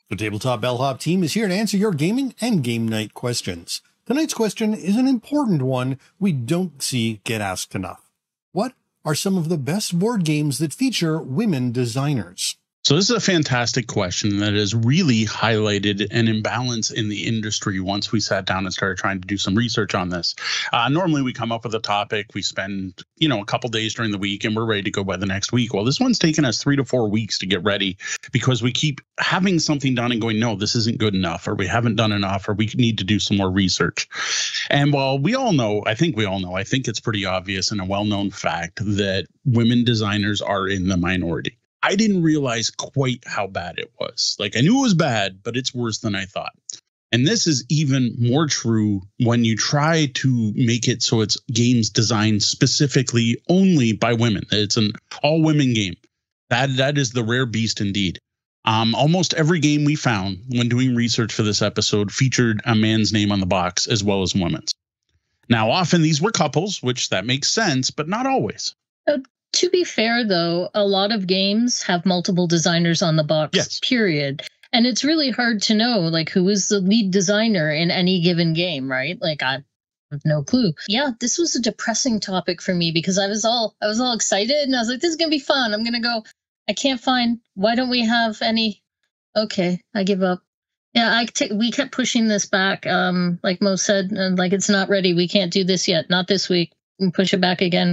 The Tabletop Bellhop team is here to answer your gaming and game night questions. Tonight's question is an important one we don't see get asked enough. What are some of the best board games that feature women designers? So this is a fantastic question that has really highlighted an imbalance in the industry once we sat down and started trying to do some research on this. Normally we come up with a topic, we spend, a couple days during the week and we're ready to go by the next week. Well, this one's taken us 3 to 4 weeks to get ready because we keep having something done and going, no, this isn't good enough, or we haven't done enough, or we need to do some more research. And while we all know, I think it's pretty obvious and a well-known fact that women designers are in the minority. I didn't realize quite how bad it was. Like, I knew it was bad, but it's worse than I thought. And this is even more true when you try to make it so it's games designed specifically only by women. It's an all-women game. That is the rare beast indeed. Almost every game we found when doing research for this episode featured a man's name on the box as well as a woman's. Now, often these were couples, which that makes sense, but not always. To be fair, though, a lot of games have multiple designers on the box, yes. Period. And it's really hard to know, like, who is the lead designer in any given game, right? Like, I have no clue. Yeah, this was a depressing topic for me because I was all excited and I was like, this is going to be fun. I'm going to go. I can't find. Why don't we have any? Okay, I give up. Yeah, we kept pushing this back. Like Mo said, like, it's not ready. We can't do this yet. Not this week. And push it back again.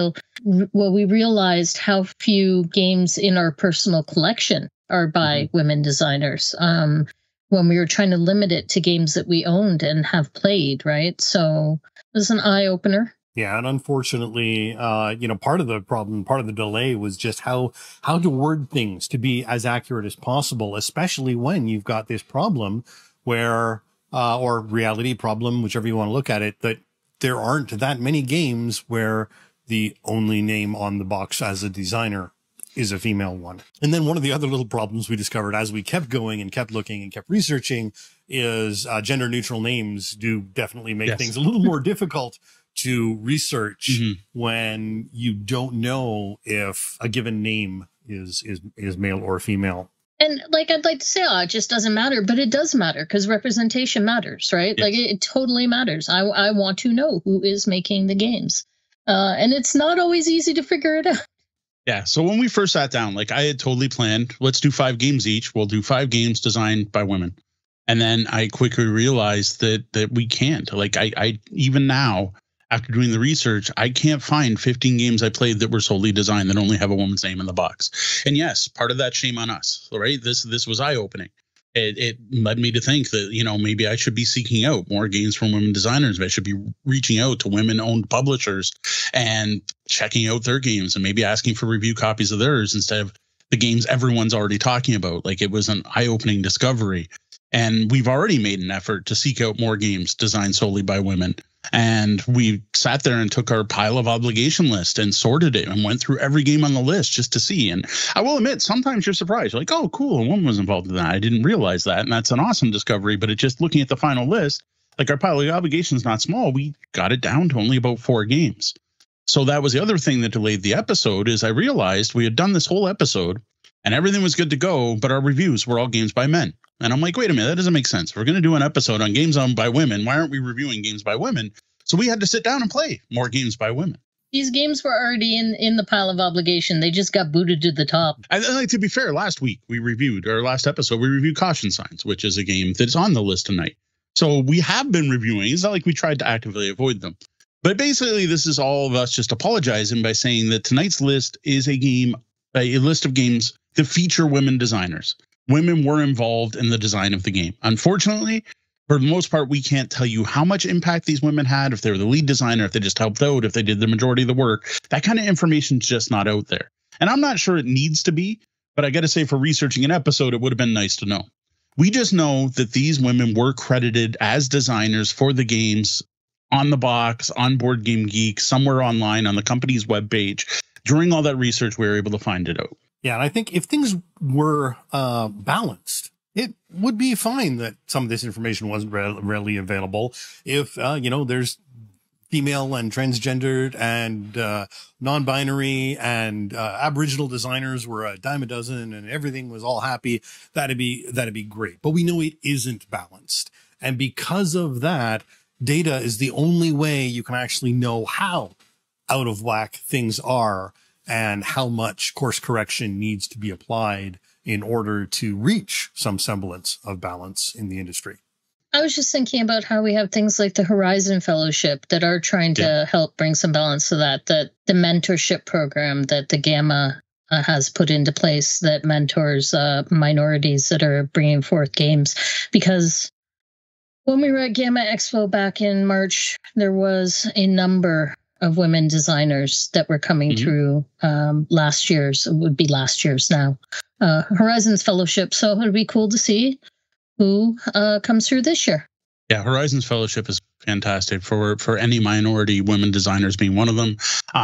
We realized how few games in our personal collection are by women designers when we were trying to limit it to games that we owned and have played, right? So it was an eye-opener. Yeah, and unfortunately, part of the problem, part of the delay was just how to word things to be as accurate as possible, especially when you've got this problem where, or reality problem, whichever you want to look at it, that there aren't that many games where the only name on the box as a designer is a female one. And then one of the other little problems we discovered as we kept going and kept looking and kept researching is gender neutral names do definitely make things a little more difficult to research when you don't know if a given name is male or female. And like, I'd like to say, it just doesn't matter, but it does matter because representation matters, right? Yes. Like, it totally matters. I want to know who is making the games. And it's not always easy to figure it out. Yeah. So when we first sat down, like, I had totally planned, let's do 5 games each. We'll do 5 games designed by women. And then I quickly realized that we can't. Like, I even now, after doing the research, I can't find 15 games I played that were solely designed that only have a woman's name in the box. And yes, part of that, shame on us, right? This was eye-opening. It led me to think that, maybe I should be seeking out more games from women designers. I should be reaching out to women-owned publishers and checking out their games and maybe asking for review copies of theirs instead of the games everyone's already talking about. Like, it was an eye-opening discovery. And we've already made an effort to seek out more games designed solely by women. And we sat there and took our pile of obligation list and sorted it and went through every game on the list just to see. And I will admit, sometimes you're surprised. You're like, oh, cool, a woman was involved in that. I didn't realize that. And that's an awesome discovery. But it's just looking at the final list, like, our pile of obligations not small. We got it down to only about 4 games. So that was the other thing that delayed the episode is I realized we had done this whole episode and everything was good to go, but our reviews were all games by men. And I'm like, wait a minute, that doesn't make sense. If we're going to do an episode on games owned by women, why aren't we reviewing games by women? So we had to sit down and play more games by women. These games were already in the pile of obligation. They just got booted to the top. And like, to be fair, last episode, we reviewed Caution Signs, which is a game that's on the list tonight. So we have been reviewing. It's not like we tried to actively avoid them. But basically, this is all of us just apologizing by saying that tonight's list is a list of games that feature women designers. Women were involved in the design of the game. Unfortunately, for the most part, we can't tell you how much impact these women had, if they were the lead designer, if they just helped out, if they did the majority of the work. That kind of information is just not out there. And I'm not sure it needs to be, but I got to say, for researching an episode, it would have been nice to know. We just know that these women were credited as designers for the games on the box, on Board Game Geek, somewhere online on the company's webpage. During all that research, we were able to find it out. Yeah, and I think if things were balanced, it would be fine that some of this information wasn't readily available. If, there's female and transgendered and non-binary and Aboriginal designers were a dime a dozen and everything was all happy, that'd be great. But we know it isn't balanced. And because of that, data is the only way you can actually know how out of whack things are and how much course correction needs to be applied in order to reach some semblance of balance in the industry. I was just thinking about how we have things like the Horizon Fellowship that are trying to help bring some balance to that the mentorship program that the Gamma has put into place that mentors minorities that are bringing forth games. Because when we were at Gamma Expo back in March, there was a number of women designers that were coming through last year's now, Horizons Fellowship. So it would be cool to see who comes through this year. Yeah, Horizons Fellowship is fantastic for any minority, women designers being one of them,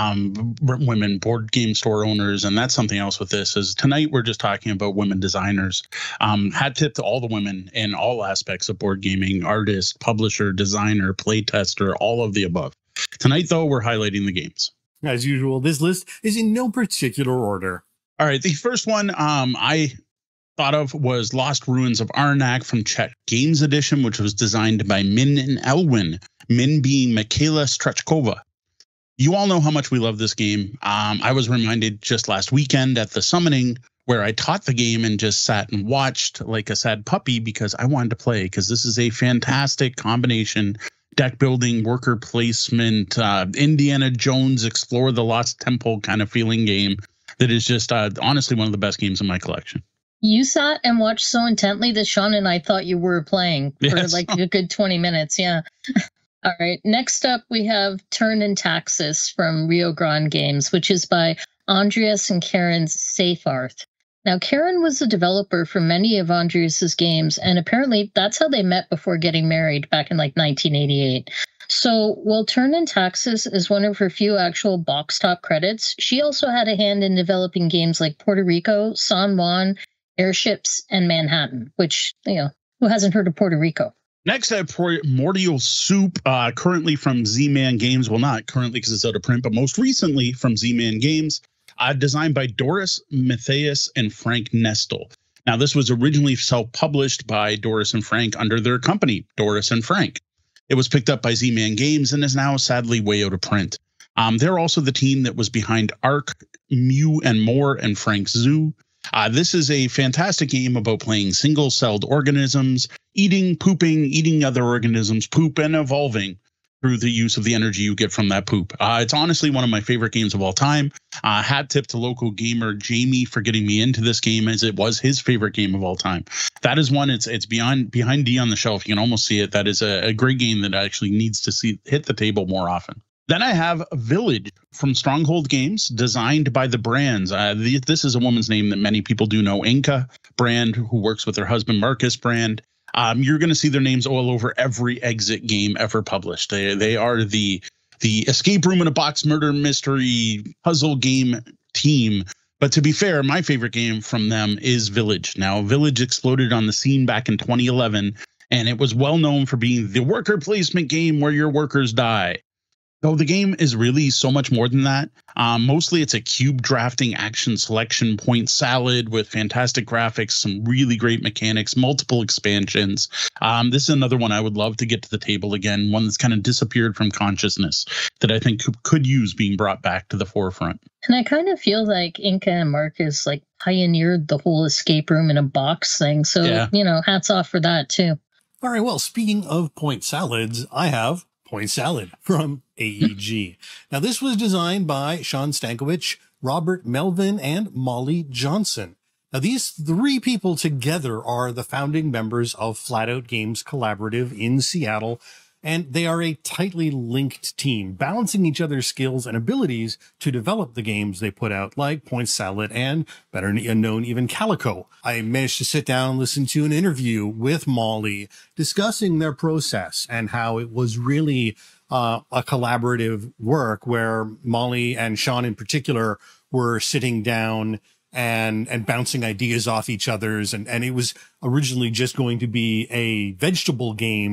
women board game store owners. And that's something else with this is tonight we're just talking about women designers. Hat tip to all the women in all aspects of board gaming, artist, publisher, designer, playtester, all of the above. Tonight, though, we're highlighting the games. As usual, this list is in no particular order. All right, the first one I thought of was Lost Ruins of Arnak from Czech Games Edition, which was designed by Min and Elwin, Min being Michaela Strachkova. You all know how much we love this game. I was reminded just last weekend at the summoning where I taught the game and just sat and watched like a sad puppy because I wanted to play, because this is a fantastic combination deck building, worker placement, Indiana Jones, Explore the Lost Temple kind of feeling game that is just honestly one of the best games in my collection. You sat and watched so intently that Sean and I thought you were playing for like a good 20 minutes. Yeah. All right. Next up, we have Turn and Taxis from Rio Grande Games, which is by Andreas and Karen Seyfarth. Now, Karen was the developer for many of Andreas's games, and apparently that's how they met before getting married back in like 1988. So while Turn and Taxis is one of her few actual box top credits, she also had a hand in developing games like Puerto Rico, San Juan, Airships, and Manhattan, which, who hasn't heard of Puerto Rico? Next, I have Primordial Soup, currently from Z-Man Games. Well, not currently because it's out of print, but most recently from Z-Man Games. Designed by Doris Matthias and Frank Nestle. Now, this was originally self-published by Doris and Frank under their company, Doris and Frank. It was picked up by Z-Man Games and is now sadly way out of print. They're also the team that was behind Ark, Mew and More, and Frank's Zoo. This is a fantastic game about playing single-celled organisms, eating, pooping, eating other organisms, poop, and evolving through the use of the energy you get from that poop. It's honestly one of my favorite games of all time. Hat tip to local gamer Jamie for getting me into this game, as it was his favorite game of all time. That is one, it's behind D on the shelf. You can almost see it. That is a great game that actually needs to hit the table more often. Then I have Village from Stronghold Games, designed by the Brands. This is a woman's name that many people do know, Inka Brand, who works with her husband, Marcus Brand. You're going to see their names all over every Exit game ever published. They are the escape room in a box murder mystery puzzle game team. But to be fair, my favorite game from them is Village. Now, Village exploded on the scene back in 2011, and it was well known for being the worker placement game where your workers die. So the game is really so much more than that. Mostly it's a cube drafting action selection point salad with fantastic graphics, some really great mechanics, multiple expansions. This is another one I would love to get to the table again, one that's kind of disappeared from consciousness that I think could use being brought back to the forefront. And I kind of feel like Inka and Marcus like pioneered the whole escape room in a box thing. So, hats off for that too. All right. Well, speaking of point salads, I have Point Salad from AEG. Now, this was designed by Sean Stankiewicz, Robert Melvin, and Molly Johnson. Now, these three people together are the founding members of Flatout Games Collaborative in Seattle, and they are a tightly linked team, balancing each other's skills and abilities to develop the games they put out, like Point Salad and, better known, even Calico. I managed to sit down and listen to an interview with Molly discussing their process and how it was really a collaborative work where Molly and Sean in particular were sitting down and bouncing ideas off each other's. And it was originally just going to be a vegetable game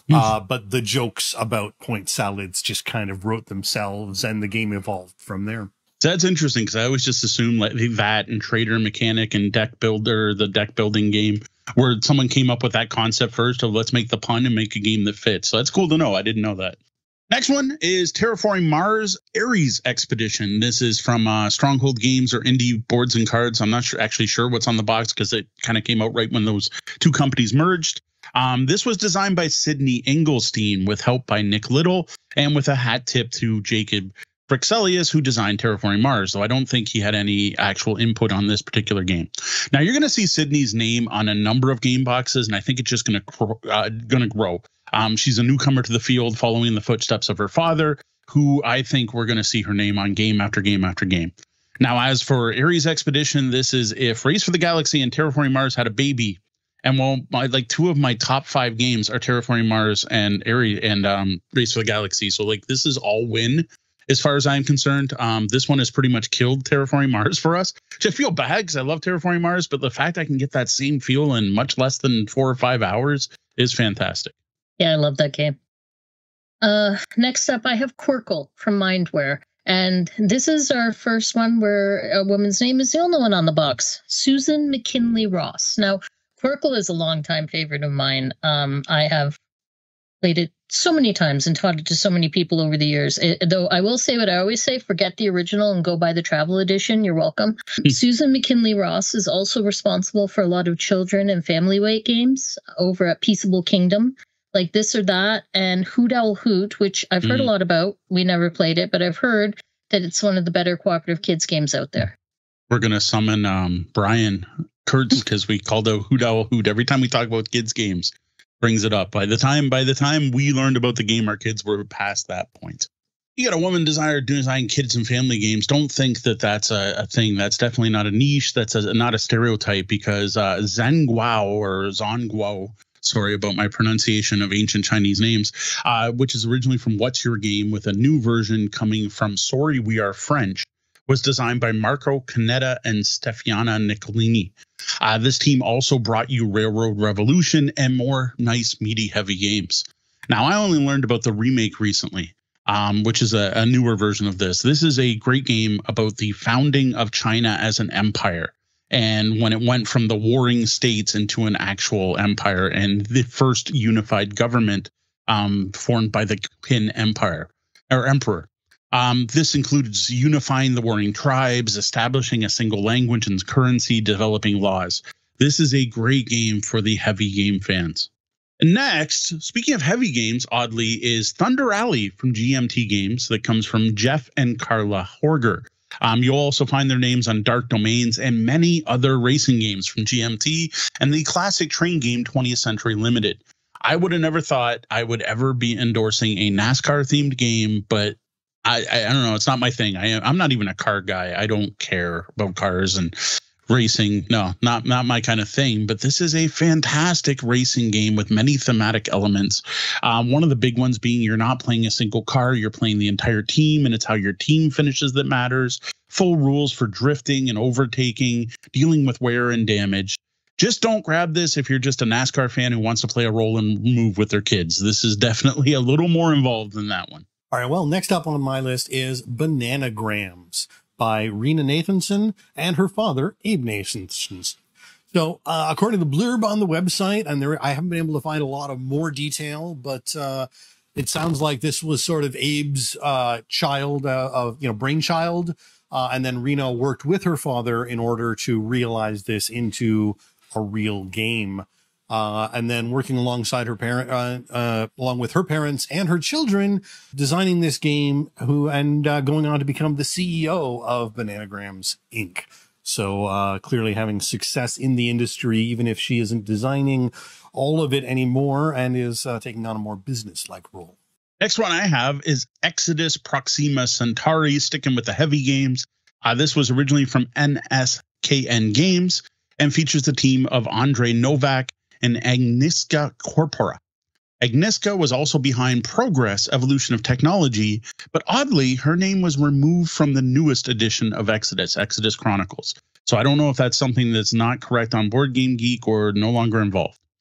But the jokes about point salads just kind of wrote themselves, and the game evolved from there. That's interesting, because I always just assume like that and Trader Mechanic and Deck Builder, the deck building game, where someone came up with that concept first of let's make the pun and make a game that fits. So that's cool to know. I didn't know that. Next one is Terraforming Mars Ares Expedition. This is from Stronghold Games or Indie Boards and Cards. I'm not actually sure what's on the box, because it kind of came out right when those two companies merged. This was designed by Sydney Engelstein with help by Nick Little, and with a hat tip to Jacob Brixelius, who designed Terraforming Mars, though I don't think he had any actual input on this particular game. Now, you're going to see Sydney's name on a number of game boxes, and I think it's just going to grow. She's a newcomer to the field, following the footsteps of her father, who I think we're going to see her name on game after game after game. Now, as for Ares Expedition, this is if Race for the Galaxy and Terraforming Mars had a baby. And well, two of my top 5 games are Terraforming Mars and Ares and Race for the Galaxy. So like this is all win as far as I'm concerned. This one has pretty much killed Terraforming Mars for us, which I feel bad because I love Terraforming Mars, but the fact I can get that same feel in much less than 4 or 5 hours is fantastic. Yeah, I love that game. Next up, I have Quirkle from Mindware. And this is our first one where a woman's name is the only one on the box, Susan McKinley Ross. Now, Quirkle is a longtime favorite of mine. I have played it so many times and taught it to so many people over the years. Though I will say what I always say, forget the original and go buy the travel edition. You're welcome. Susan McKinley Ross is also responsible for a lot of children and family weight games over at Peaceable Kingdom, like This or That and Hoot Owl Hoot, which I've heard a lot about. We never played it, but I've heard that it's one of the better cooperative kids games out there. We're going to summon Brian Kurtz, because we called out Hoot Owl Hoot every time we talk about kids games. Brings it up. By the time we learned about the game, our kids were past that point. You got a woman design kids and family games. Don't think that that's a thing. That's definitely not a niche. That's not a stereotype, because Zhenguo or Zhongguo, sorry about my pronunciation of ancient Chinese names, which is originally from What's Your Game, with a new version coming from Sorry We Are French, was designed by Marco Canetta and Stefania Nicolini. This team also brought you Railroad Revolution and more nice, meaty, heavy games. Now, I only learned about the remake recently, which is a newer version of this. This is a great game about the founding of China as an empire, and when it went from the warring states into an actual empire, and the first unified government formed by the Qin Empire, or Emperor. This includes unifying the warring tribes, establishing a single language and currency, developing laws. This is a great game for the heavy game fans. And next, speaking of heavy games, oddly, is Thunder Alley from GMT Games, that comes from Jeff and Carla Horger. You'll also find their names on Dark Domains and many other racing games from GMT and the classic train game 20th Century Limited. I would have never thought I would ever be endorsing a NASCAR-themed game, but I don't know. It's not my thing. I'm not even a car guy. I don't care about cars and racing. No, not my kind of thing. But this is a fantastic racing game with many thematic elements. One of the big ones being you're not playing a single car. You're playing the entire team, and it's how your team finishes that matters. Full rules for drifting and overtaking, dealing with wear and damage. Just don't grab this if you're just a NASCAR fan who wants to play a roll and move with their kids. This is definitely a little more involved than that one. All right, well, next up on my list is Bananagrams by Rena Nathanson and her father, Abe Nathanson. So, according to the blurb on the website, and I haven't been able to find a lot of more detail, but it sounds like this was sort of Abe's brainchild, and then Rena worked with her father in order to realize this into a real game. And then working alongside her along with her parents and her children, designing this game, going on to become the CEO of Bananagrams Inc. So clearly having success in the industry, even if she isn't designing all of it anymore and is taking on a more business-like role. Next one I have is Exodus Proxima Centauri, sticking with the heavy games. This was originally from NSKN Games and features the team of Andre Novak and Agnieszka Corpora. Agnieszka was also behind Progress Evolution of Technology, but oddly, her name was removed from the newest edition of Exodus Chronicles. So I don't know if that's something that's not correct on Board Game Geek or no longer involved.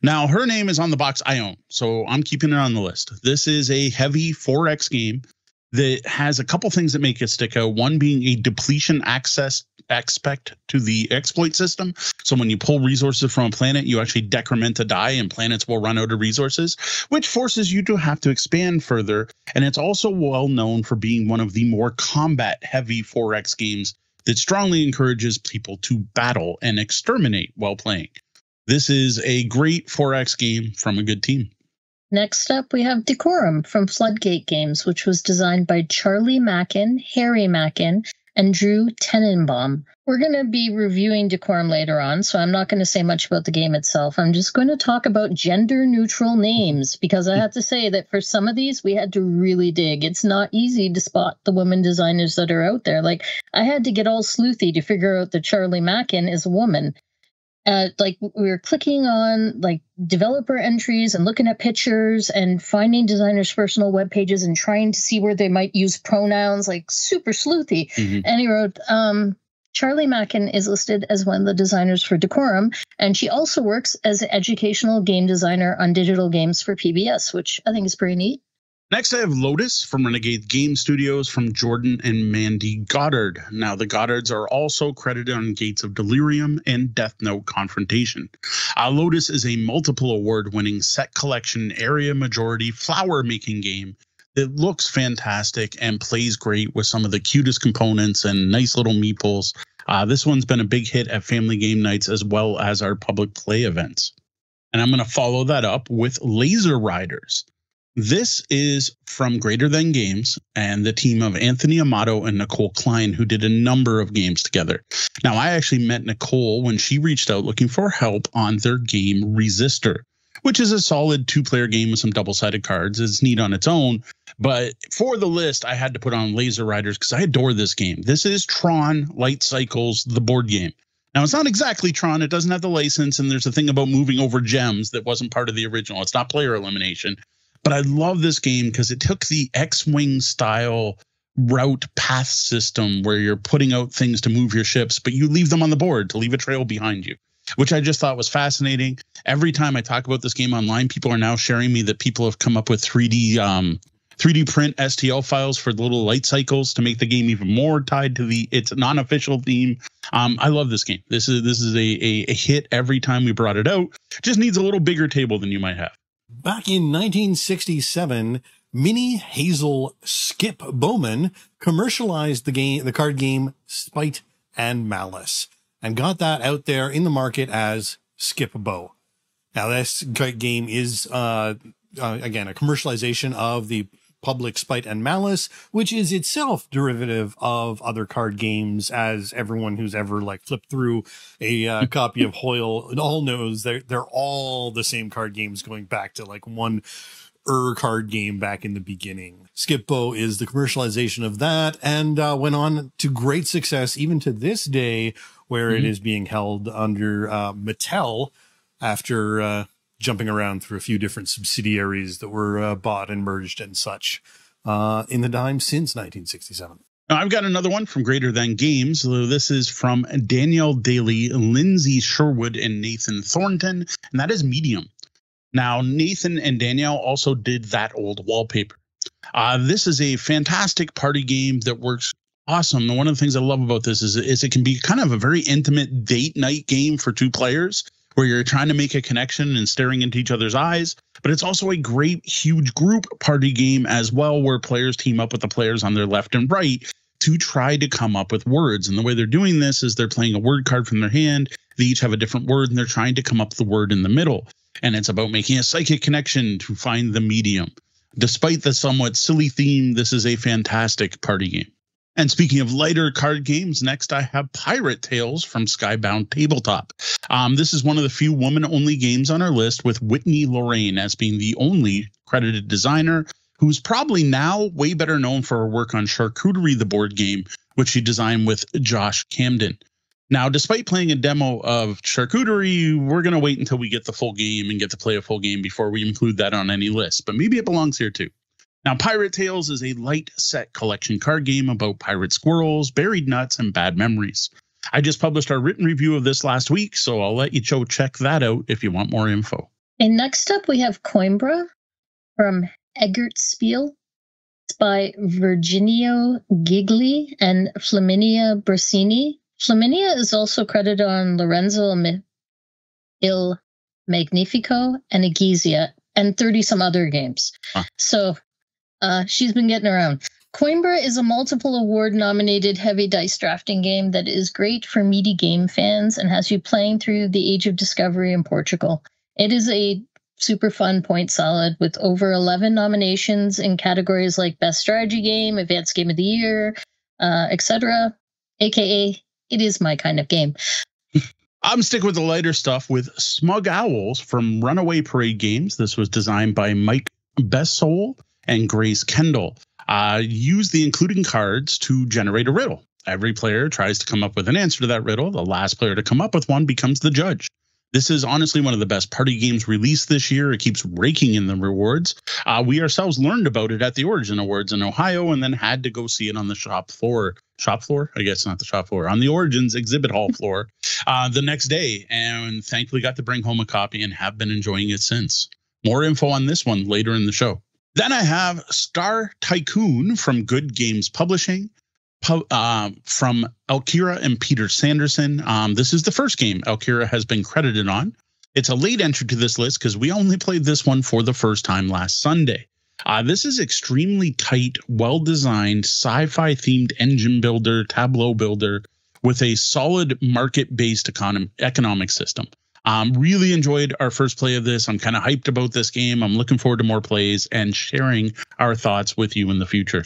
Now, her name is on the box I own, so I'm keeping it on the list. This is a heavy 4X game that has a couple things that make it stick out. One being a depletion access aspect to the exploit system. So when you pull resources from a planet, you actually decrement a die and planets will run out of resources, which forces you to have to expand further. And it's also well known for being one of the more combat heavy 4X games that strongly encourages people to battle and exterminate while playing. This is a great 4X game from a good team. Next up, we have Decorum from Floodgate Games, which was designed by Charlie Mackin, Harry Mackin, and Drew Tenenbaum. We're going to be reviewing Decorum later on, so I'm not going to say much about the game itself. I'm just going to talk about gender-neutral names, because I have to say that for some of these, we had to really dig. It's not easy to spot the women designers that are out there. Like, I had to get all sleuthy to figure out that Charlie Mackin is a woman. Like, we were clicking on like developer entries and looking at pictures and finding designers' personal web pages and trying to see where they might use pronouns, like super sleuthy. And he wrote, Charlie Mackin is listed as one of the designers for Decorum, and she also works as an educational game designer on digital games for PBS, which I think is pretty neat. Next, I have Lotus from Renegade Game Studios from Jordan and Mandy Goddard. Now, the Goddards are also credited on Gates of Delirium and Death Note Confrontation. Lotus is a multiple award-winning set collection area majority flower-making game that looks fantastic and plays great with some of the cutest components and nice little meeples. This one's been a big hit at family game nights as well as our public play events. And I'm going to follow that up with Laser Riders. This is from Greater Than Games and the team of Anthony Amato and Nicole Klein, who did a number of games together. Now, I actually met Nicole when she reached out looking for help on their game Resistor, which is a solid 2-player game with some double-sided cards. It's neat on its own, but for the list, I had to put on Laser Riders because I adore this game. This is Tron Light Cycles, the board game. Now, it's not exactly Tron. It doesn't have the license, and there's a thing about moving over gems that wasn't part of the original. It's not player elimination. But I love this game because it took the X-Wing style route path system where you're putting out things to move your ships, but you leave them on the board to leave a trail behind you, which I just thought was fascinating. Every time I talk about this game online, people are now sharing me that people have come up with 3D print STL files for the little light cycles to make the game even more tied to its non-official theme. I love this game. This is a hit every time we brought it out. Just needs a little bigger table than you might have. Back in 1967, Minnie Hazel Skip Bowman commercialized the card game Spite and Malice and got that out there in the market as Skip Bow. Now, this game is, again, a commercialization of the public Spite and Malice, which is itself derivative of other card games, as everyone who's ever like flipped through a copy of Hoyle all knows. They're all the same card games going back to like one card game back in the beginning. Skip Bow is the commercialization of that, and went on to great success even to this day, where it is being held under Mattel after jumping around through a few different subsidiaries that were bought and merged and such in the time since 1967. Now, I've got another one from Greater Than Games. This is from Danielle Daly, Lindsay Sherwood, and Nathan Thornton, and that is Medium. Now, Nathan and Danielle also did That Old Wallpaper. This is a fantastic party game that works awesome. And one of the things I love about this is it can be kind of a very intimate date night game for 2 players, where you're trying to make a connection and staring into each other's eyes. But it's also a great, huge group party game as well, where players team up with the players on their left and right to try to come up with words. And the way they're doing this is they're playing a word card from their hand. They each have a different word, and they're trying to come up with the word in the middle. And it's about making a psychic connection to find the medium. Despite the somewhat silly theme, this is a fantastic party game. And speaking of lighter card games, next I have Pirate Tales from Skybound Tabletop. This is one of the few woman-only games on our list, with Whitney Lorraine as being the only credited designer, who's probably now way better known for her work on Charcuterie, the board game, which she designed with Josh Camden. Now, despite playing a demo of Charcuterie, we're going to wait until we get the full game and get to play a full game before we include that on any list, but maybe it belongs here too. Now, Pirate Tales is a light set collection card game about pirate squirrels, buried nuts, and bad memories. I just published our written review of this last week, so I'll let you check that out if you want more info. And next up, we have Coimbra from Eggert Spiel. It's by Virginio Gigli and Flaminia Brasini. Flaminia is also credited on Lorenzo Il Magnifico and Egizia and 30-some other games. Huh. So she's been getting around. Coimbra is a multiple award-nominated heavy dice drafting game that is great for meaty game fans and has you playing through the Age of Discovery in Portugal. It is a super fun point salad with over 11 nominations in categories like Best Strategy Game, Advanced Game of the Year, etc. AKA, it is my kind of game. I'm sticking with the lighter stuff with Smug Owls from Runaway Parade Games. This was designed by Mike Bessol and Grace Kendall. Use the including cards to generate a riddle. Every player tries to come up with an answer to that riddle. The last player to come up with one becomes the judge. This is honestly one of the best party games released this year. It keeps raking in the rewards. We ourselves learned about it at the Origin Awards in Ohio and then had to go see it on the shop floor. Shop floor? I guess not the shop floor. On the Origins exhibit hall floor the next day. And thankfully got to bring home a copy and have been enjoying it since. More info on this one later in the show. Then I have Star Tycoon from Good Games Publishing. From Elkira and Peter Sanderson. This is the first game Elkira has been credited on. It's a late entry to this list because we only played this one for the first time last Sunday. This is extremely tight, well-designed, sci-fi themed engine builder, tableau builder with a solid market-based economic system. Really enjoyed our first play of this. I'm kind of hyped about this game. I'm looking forward to more plays and sharing our thoughts with you in the future.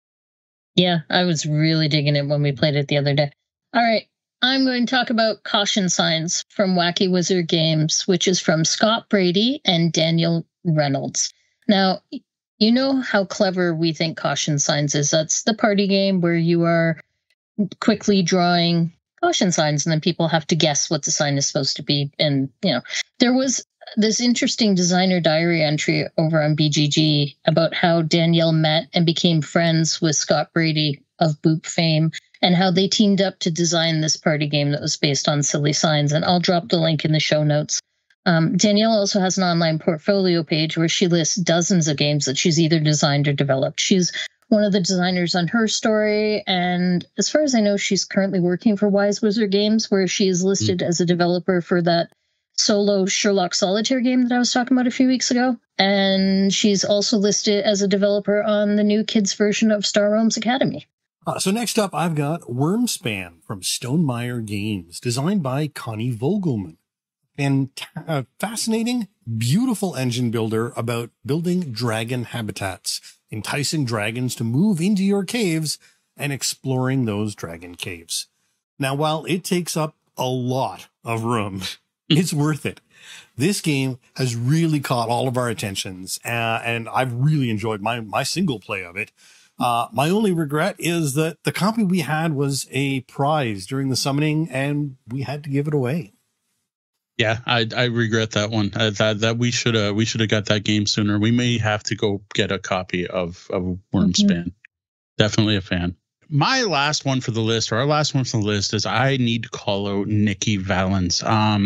Yeah, I was really digging it when we played it the other day. All right, I'm going to talk about Caution Signs from Wacky Wizard Games, which is from Scott Brady and Daniel Reynolds. Now, you know how clever we think Caution Signs is. That's the party game where you are quickly drawing caution signs and then people have to guess what the sign is supposed to be. And, there was this interesting designer diary entry over on BGG about how Danielle met and became friends with Scott Brady of Boop fame and how they teamed up to design this party game that was based on silly signs. And I'll drop the link in the show notes. Danielle also has an online portfolio page where she lists dozens of games that she's either designed or developed. She's one of the designers on Her Story, and as far as I know, she's currently working for Wise Wizard Games, where she is listed as a developer for that solo Sherlock Solitaire game that I was talking about a few weeks ago. And she's also listed as a developer on the new kids version of Star Realms Academy. So next up, I've got Wormspan from Stonemaier Games, designed by Connie Vogelman. And fascinating, beautiful engine builder about building dragon habitats, enticing dragons to move into your caves and exploring those dragon caves. Now, while it takes up a lot of room, it's worth it. This game has really caught all of our attentions, and I've really enjoyed my single play of it. My only regret is that the copy we had was a prize during the summoning, and we had to give it away. Yeah, I regret that one. That we should have got that game sooner. We may have to go get a copy of Wormspan. Definitely a fan. My last one for the list, or our last one for the list, is I need to call out Nikki Valens.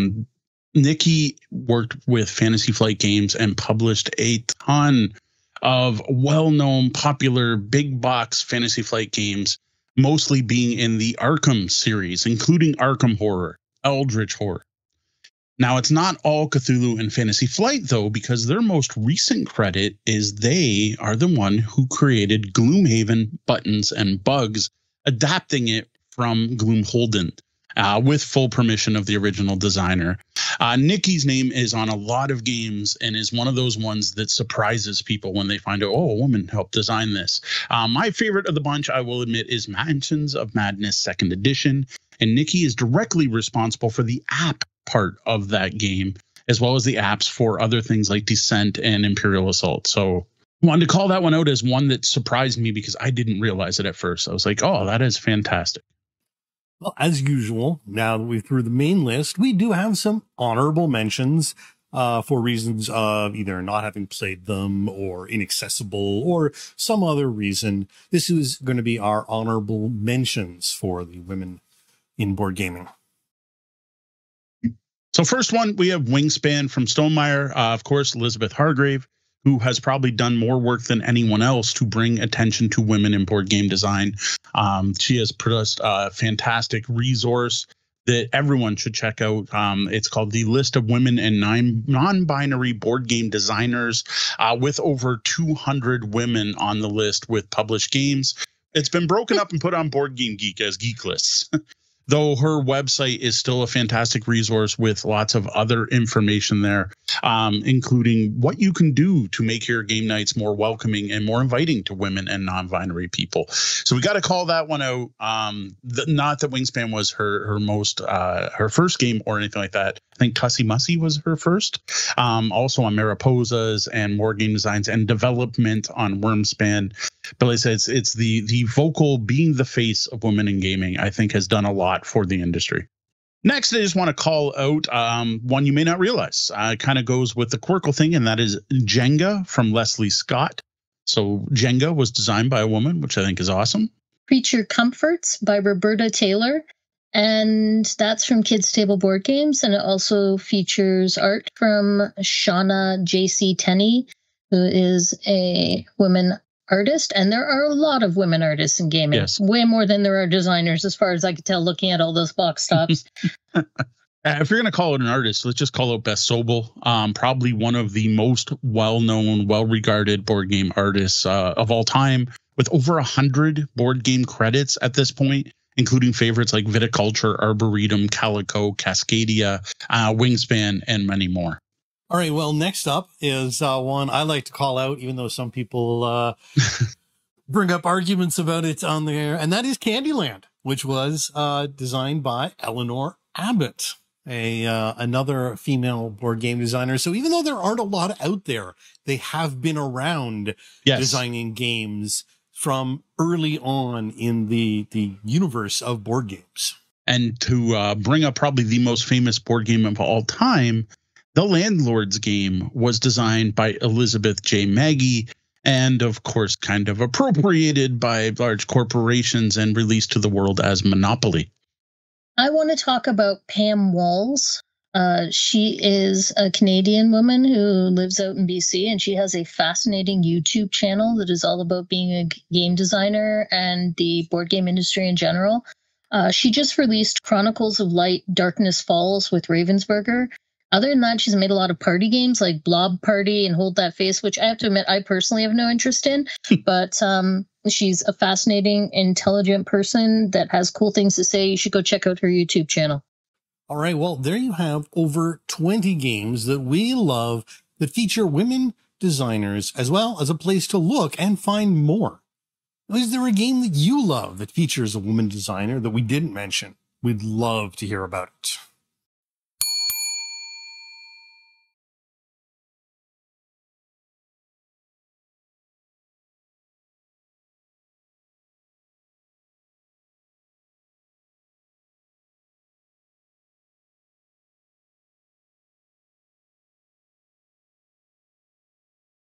Nikki worked with Fantasy Flight Games and published a ton of well-known, popular, big box Fantasy Flight games, mostly being in the Arkham series, including Arkham Horror, Eldritch Horror. Now, it's not all Cthulhu and Fantasy Flight, though, because their most recent credit is they are the one who created Gloomhaven, Buttons, and Bugs, adapting it from Gloomholden with full permission of the original designer. Nikki's name is on a lot of games and is one of those ones that surprises people when they find out, oh, a woman helped design this. My favorite of the bunch, I will admit, is Mansions of Madness 2nd Edition. And Nikki is directly responsible for the app part of that game, as well as the apps for other things like Descent and Imperial Assault. So wanted to call that one out as one that surprised me because I didn't realize it at first. I was like, oh, that is fantastic. Well, as usual, now that we've through the main list, we do have some honorable mentions for reasons of either not having played them or inaccessible or some other reason. This is going to be our honorable mentions for the women in board gaming. So first one, we have Wingspan from Stonemaier. Of course, Elizabeth Hargrave, who has probably done more work than anyone else to bring attention to women in board game design. She has produced a fantastic resource that everyone should check out. It's called The List of Women and Non-Binary Board Game Designers, with over 200 women on the list with published games. It's been broken up and put on Board Game Geek as Geek Lists. Though her website is still a fantastic resource with lots of other information there, including what you can do to make your game nights more welcoming and more inviting to women and non-binary people. So we got to call that one out. Not that Wingspan was her first game or anything like that. I think Tussie Mussy was her first. Also on Mariposas and more game designs and development on Wormspan. But like I said, it's the vocal being the face of women in gaming, I think has done a lot for the industry. Next, I just want to call out one you may not realize. It kind of goes with the Quirkle thing, and that is Jenga from Leslie Scott. So Jenga was designed by a woman, which I think is awesome. Creature Comforts by Roberta Taylor. And that's from Kids Table Board Games. And it also features art from Shauna J.C. Tenney, who is a woman artist. And there are a lot of women artists in gaming. Yes. Way more than there are designers, as far as I could tell, looking at all those box tops. If you're going to call it an artist, let's just call it Beth Sobel. Probably one of the most well-known, well-regarded board game artists of all time, with over 100 board game credits at this point, including favorites like Viticulture, Arboretum, Calico, Cascadia, Wingspan, and many more. All right, well, next up is one I like to call out, even though some people bring up arguments about it on there, and that is Candyland, which was designed by Eleanor Abbott, another female board game designer. So even though there aren't a lot out there, they have been around designing games from early on in the universe of board games. And to bring up probably the most famous board game of all time, The Landlord's Game was designed by Elizabeth J. Maggie and, of course, kind of appropriated by large corporations and released to the world as Monopoly. I want to talk about Pam Walls. She is a Canadian woman who lives out in BC, and she has a fascinating YouTube channel that is all about being a game designer and the board game industry in general. She just released Chronicles of Light, Darkness Falls with Ravensburger. Other than that, she's made a lot of party games like Blob Party and Hold That Face, which I have to admit I personally have no interest in. But she's a fascinating, intelligent person that has cool things to say. You should go check out her YouTube channel. All right, well, there you have over 20 games that we love that feature women designers, as well as a place to look and find more. Is there a game that you love that features a woman designer that we didn't mention? We'd love to hear about it.